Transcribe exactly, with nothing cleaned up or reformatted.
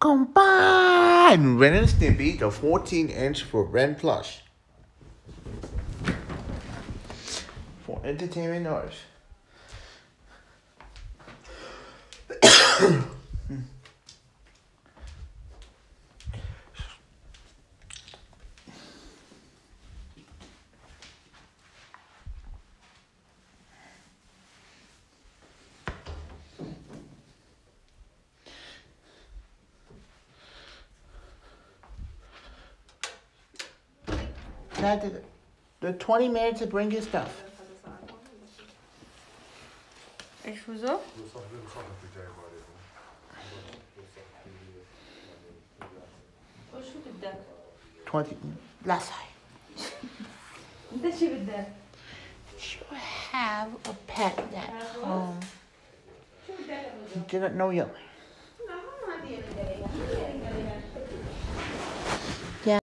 Combine Ren and Stimpy, the fourteen inch for Ren Plush. For entertainment noise. Now the, the twenty minutes to bring your stuff. ايش وزو؟ وشو بدك؟ twenty. Last time. انت شو بدك؟ You have a pet at home. Didn't know you. لا ما عندي